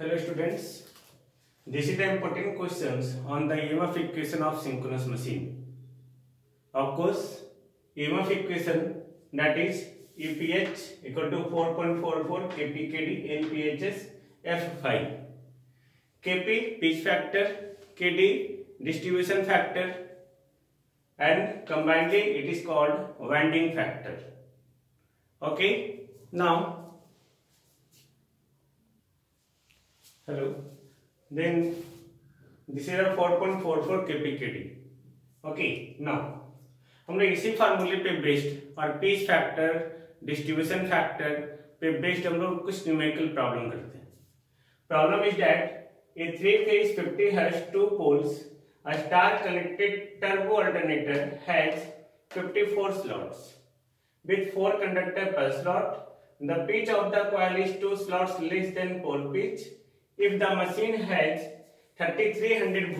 Hello students, this is the important questions on the EMF equation of synchronous machine. Of course, EMF equation that is EPH equal to 4.44 kpkd LPHS F5. Kp pitch factor, Kd distribution factor, and combinedly it is called winding factor. Okay, now hello, then this is a 4.44 kpkd. Okay, now हम लोग इसी फार्मूले पे based और pitch factor distribution factor पे based हम लोग कुछ न्यूमेरिकल प्रॉब्लम करते हैं. Problem is that a 3-phase 50 Hz 2 poles a star connected turbo alternator has 54 slots with 4 conductors per slot. The pitch of the coil is 2 slots less than pole pitch. If the machine has 3300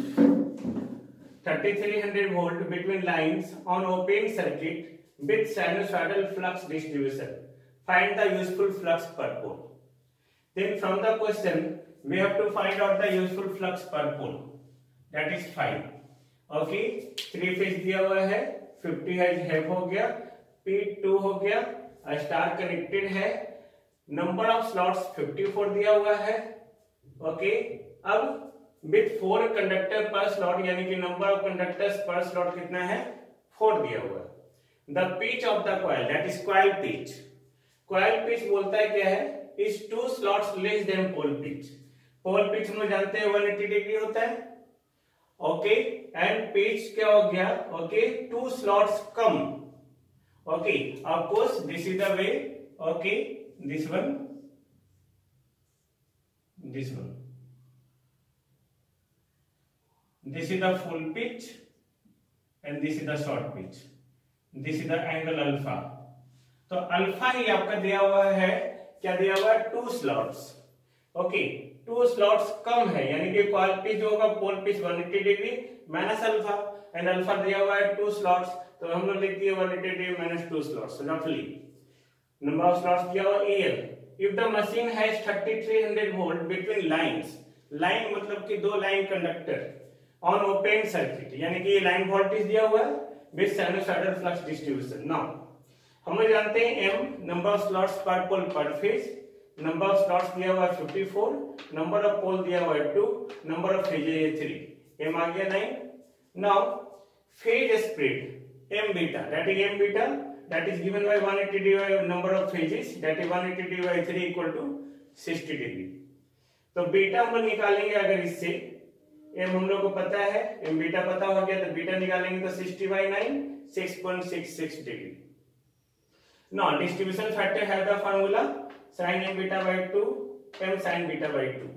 volt between lines on open circuit with sinusoidal flux distribution, find the useful flux per pole. Then from the question we have to find out the useful flux per pole, that is 5. Okay, 3 phase दिया हुआ है, 50 है हो गया, P2 हो गया, star connected है, number of slots 54 दिया हुआ है. ओके, अब विथ 4 कंडक्टर पर स्लॉट यानी कि number of conductors per slot कितना है, 4 दिया हुआ है. The pitch of the coil that is coil pitch. Coil pitch बोलता है क्या है, is 2 slots less than pole pitch. Pole pitch हम जानते हैं 180 डिग्री होता है. ओके, एंड पिच क्या हो गया, ओके 2 स्लॉट्स कम. Okay, of course this is the way. Okay, this one, this one, this is the full pitch and this is the short pitch. This is the angle alpha. तो alpha ही आपका दिया हुआ है, क्या दिया हुआ है, 2 स्लॉट्स. ओके, 2 स्लॉट्स कम है यानी कि कॉइल पिच होगा pole pitch 180 degree minus alpha, and alpha दिया हुआ है 2 स्लॉट्स, तो हम लोग लिख दिए 180 डिग्री माइनस 2 स्लॉट्स. रफली नंबर ऑफ स्लॉट्स दिया हुआ EL. If the machine has 3300 volt between lines, line मतलब कि 2 line conductor on open circuit, यानी कि ये लाइन वोल्टेज दिया हुआ है with sinusoidal flux distribution. Now हम लोग जानते हैं M number of slots per pole पर फेज, नंबर ऑफ स्लॉट्स दिया हुआ है 54, नंबर ऑफ पोल दिया हुआ है 2, नंबर ऑफ फेज है 3, M आ गया 9. Now phase spread M beta, that is M beta that is given by 180 degree number of phases, that is 180 divided by 3 equal to 60 degree. तो beta हम लोग निकालेंगे अगर इससे, एम हम लोग को पता है, एम बीटा पता हो गया तो बीटा निकालेंगे तो 60/9 6.66 डिग्री. नाउ डिस्ट्रीब्यूशन फैक्टर है the formula sin m beta by 2 m sin beta by 2.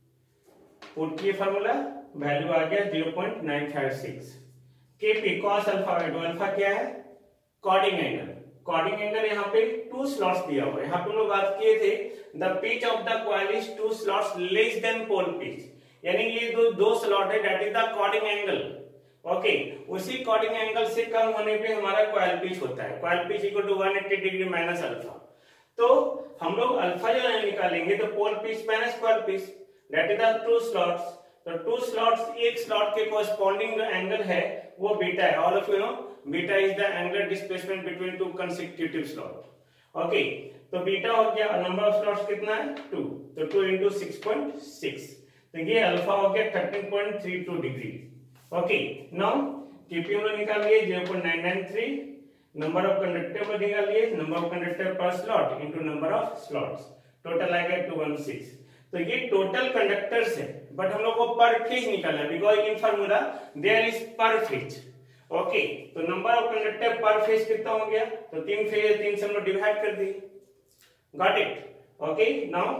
Put किए फार्मूला, वैल्यू आ गया 0.956. kp cos alpha by 2, alpha क्या है, कॉर्डिंग एंगल. कॉर्डिंग एंगल यहाँ पे 2 स्लॉट्स दिया हुआ है. यहाँ पे हम लोग बात किए थे the pitch of the coil is 2 slots less than pole pitch, यानी ये दो स्लॉट है, that is the chording angle. Okay, उसी कॉर्डिंग एंगल से कम होने पे हमारा कॉइल पिच होता है. Coil pitch equal to 180 degree minus alpha. तो हम लोग अल्फा जो है निकालेंगे तो pole pitch minus coil pitch, that is the 2 slots. तो 2 स्लॉट्स, एक स्लॉट के कोरस्पॉन्डिंग जो एंगल है वो बीटा है. All of you know beta is the angular displacement between 2 consecutive slot. Okay, तो बीटा हो गया, नंबर ऑफ स्लॉट्स कितना है 2, तो 2 into 6.6, तो ये अल्फा हो गया 13.32 डिग्री. ओके, नाउ केपी हम लोग निकाल लिए 0.993, नंबर ऑफ कंडक्टर में निकाल लिए, number of conductor per slot into number of slots, total आ गया 216. तो ये टोटल कंडक्टर्स है, बट हम लोग को पर फेज निकालना है because in formula there is per phase. Okay, तो number of conductor per phase कितना हो गया, तो 3 फेज 3 से हम लोग डिवाइड कर दिए. Got it. Okay, now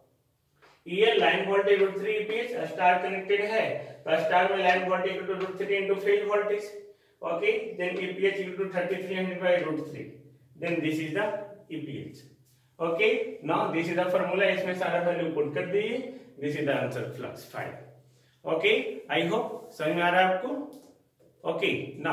EL line voltage √3 EPH star connected है, तो स्टार में line voltage equal to √3 into phase voltage. Okay, then EPH equal to 3300 by √3, then this is the EPH. Okay, now this is the formula, इसमें सारा value put कर दिए. This is the answer flux 5. Okay, I hope समझ में आ रहा है आपको. Okay, now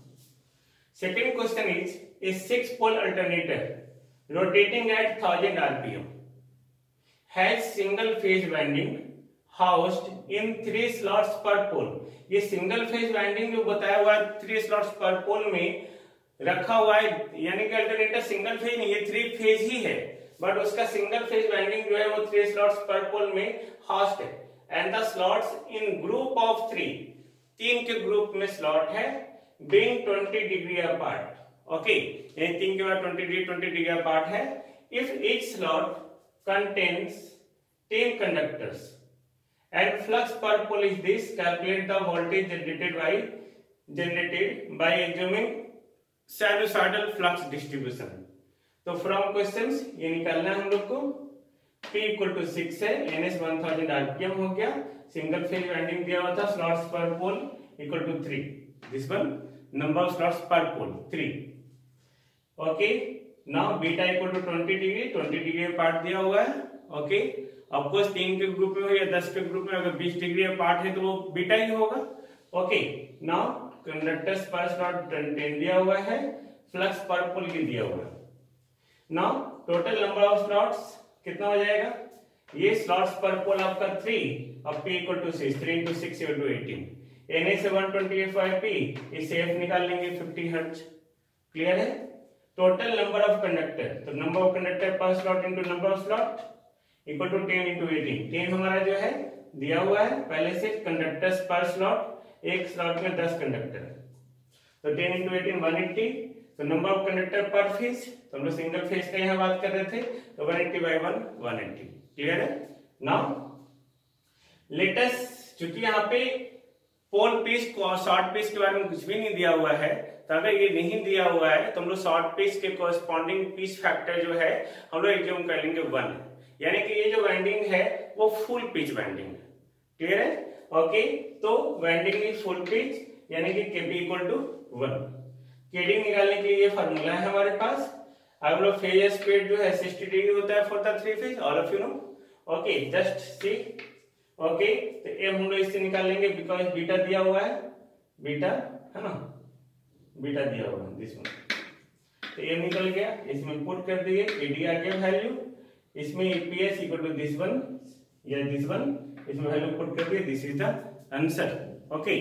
second question is a 6-pole alternator rotating at 1000 rpm has single phase winding housed in 3 slots per pole. ये सिंगल फेज वाइंडिंग जो बताया हुआ है 3 स्लॉट्स पर पोल में रखा हुआ है, यानी कि अल्टरनेटर सिंगल फेज नहीं, ये 3 फेज ही है, बट उसका सिंगल फेज वाइंडिंग जो है वो 3 स्लॉट्स पर पोल में हाउस्ड है। And the slots in group of 3 के ग्रुप में स्लॉट है, बीइंग 20 डिग्री अपार्ट। ओके, ये 3 के बाद 20 डिग्री अपार्ट है। If each slot contains 10 conductors and flux per pole is this, calculate the voltage generated by assuming sinusoidal flux distribution। तो from questions ये निकालना है हम लोग को। P इक्वल टू 6 है, NS 1000 RPM हो गया, सिंगल फेज वाइंडिंग दिया हुआ था, slots per pole equal to 3, this one number of slots per pole 3। Okay, now beta equal to 20 degree part दिया हुआ है। ओके, ऑफकोर्स 3 के ग्रुप में हो या 10 के ग्रुप में, अगर 20 डिग्री पार्ट है तो वो बीटा ही होगा। Okay, now conductors per slot 10 दिया हुआ है, फ्लक्स पर पोल भी दिया हुआ है। Now total number of slots कितना हो जाएगा, ये स्लॉट्स पर पोल आपका 3 और P equal to 6, 3 into 6 equal to 18। Na से 125P, इससे F निकाल लेंगे 50 हर्ट्ज। क्लियर है। टोटल नंबर ऑफ कंडक्टर, तो number of conductor per slot into number of slot equal to 10 into 18। 10 हमारा जो है दिया हुआ है पहले से, कंडक्टर्स पर स्लॉट, एक स्लॉट में 10 कंडक्टर, तो 10 into 18 180। तो number of conductor per phase, तो हम लोग सिंगल फेज का यहाँ बात कर रहे थे, तो 180 by 1 180। क्लियर है। नाउ लेट अस, चूंकि यहाँ पे पोल पीस को शॉर्ट पीस के बारे में कुछ भी नहीं दिया हुआ है, तो अगर ये नहीं दिया हुआ है तो हम लोग शॉर्ट पीस के कोरस्पॉन्डिंग पीस फैक्टर जो है हम लोग एज्यूम कर लेंगे 1, यानी कि ये जो वाइंडिंग है वो फुल पिच वाइंडिंग है। क्लियर है। ओके, तो वाइंडिंग इज फुल पिच, यानी कि Kp इक्वल टू 1। Kd निकालने के लिए ये फार्मूला है हमारे पास। अब लोग फेज स्पीड जो है 60 डिग्री होता है for the 3 phase, all of you know. Okay, just see. Okay, तो M हम लोग इससे निकाल लेंगे, बिकॉज बीटा दिया हुआ है, बीटा है ना, बीटा दिया हुआ है दिस वन। तो M निकल गया, इसमें पुट कर दिए, Kd आ गया वैल्यू, इसमें EPS equal to this one या दिस वन, इसमें वैल्यू पुट कर दिए, this is the answer. Okay,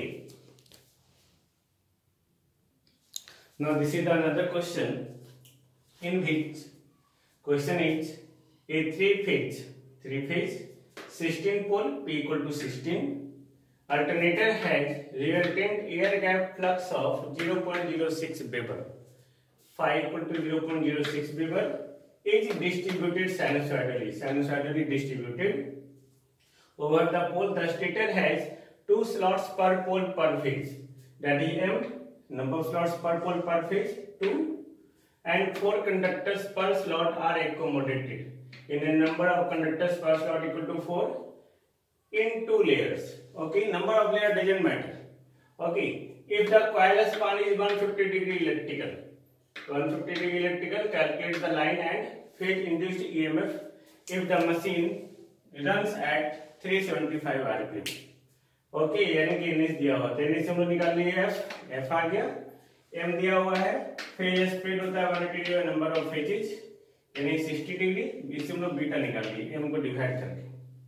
now this is another question in which question is a 3 phase 16 pole P equal to 16 alternator has resultant air gap flux of 0.06 Weber, phi equal to 0.06 Weber is distributed sinusoidally distributed over the pole. The stator has 2 slots per pole per phase, that is M, number of slots per pole per phase 2, and 4 conductors per slot are accommodated in a number of conductors per slot equal to 4 in 2 layers. Okay, number of layer doesn't matter. Okay, if the coil span is 150 degree electrical, 150 degree electrical, calculate the line and phase induced EMF if the machine runs at 375 RPM. Okay, यानी कि NS दिया हुआ, तो NS हम लोग निकाल लिए F आ गया, M दिया हुआ है, फेज स्पीड होता है 180 डिग्री, नंबर ऑफ फेजेस यानी 60 डिग्री, इससे हम लोग बीटा निकाल लिए M को डिवाइड करके।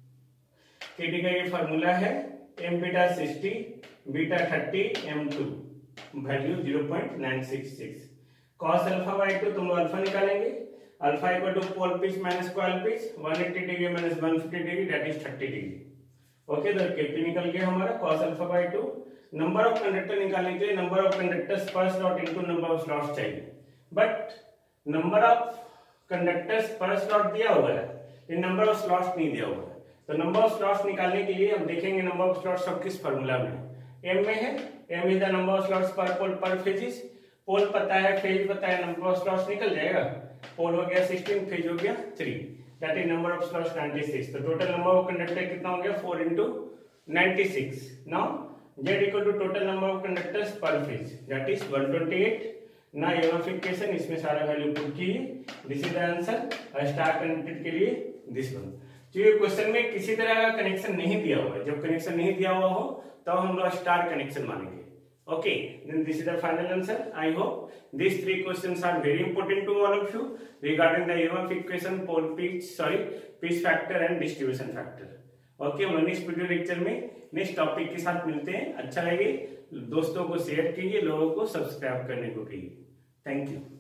KD का ये फार्मूला है, M beta 60, beta 30, M2 value 0.966। cos alpha by 2 तुम लोग अल्फा निकालेंगे, alpha equal to pole pitch minus coil pitch, 180 degree minus 150 degree, that is 30 degree. Okay, तो Kp निकल गया हमारा cos alpha by 2। Number of conductor निकालने के लिए number of conductors per slot into number of slots चाहिए, but number of conductors per slot दिया हुआ है, ये नंबर ऑफ स्लॉट्स नहीं दिया हुआ है। तो नंबर ऑफ स्लॉट्स निकालने के लिए हम देखेंगे नंबर ऑफ स्लॉट्स सब किस फार्मूला में है, M में है, M is the number of slots per pole पर फेजेस, पोल पता है, फेज पता है, नंबर ऑफ स्लॉट्स निकल जाएगा, पोल हो गया 16, फेज हो गया 3, that is number of slots 96। तो टोटल नंबर ऑफ कंडक्टर कितना हो गया 4 into 96। नाउ Z equal to total number of conductors per phase, that is 128। ना यूनिफिकेशन, इसमें सारा वैल्यू पुट कीजिए, this is the answer. Star connected के लिए दिस वन। तो ये क्वेश्चन में किसी तरह का कनेक्शन नहीं दिया हुआ है, जब कनेक्शन नहीं दिया हुआ हो तो हम लोग स्टार कनेक्शन मानेंगे। Okay, then this is the final answer. I hope these 3 questions are very important to all of you regarding the EMF equation, pole pitch, pitch factor and distribution factor. Okay, हम next video lecture में next topic के साथ मिलते हैं. अच्छा लगे दोस्तों को शेयर कीजिए, लोगों को सब्सक्राइब करने को कहिए. Thank you.